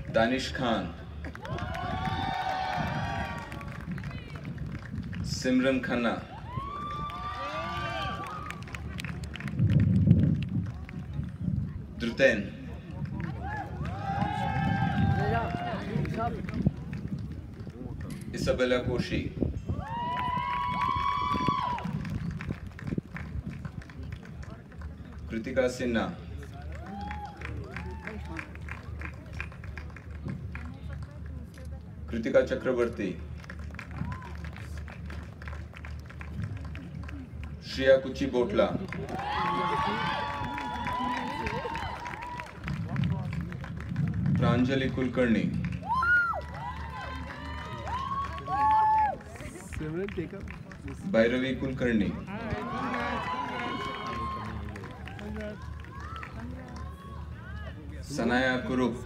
Danish Khan, Simran Khanna, द्रुतेन, इसabella Koshi, Kritika Sinha, Kritika Chakraborty, Shreya Kuchi Botla, Pranjali Kulkarni, Bhairavi Kulkarni, Sanaya Kurup,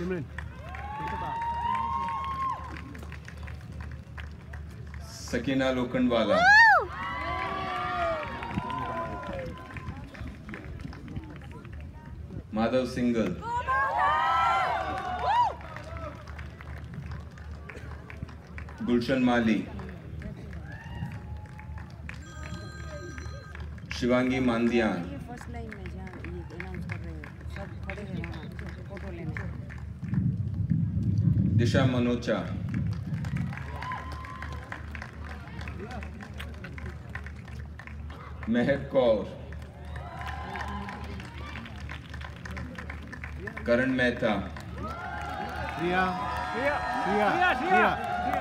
Sakina Lokhandwala, Madhav Singhal, Gulshan Mali, Shivangi Mandiyan, Disha Manocha, Mehak Kaur, Karan Mehta,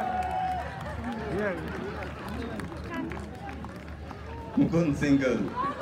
Mukund single,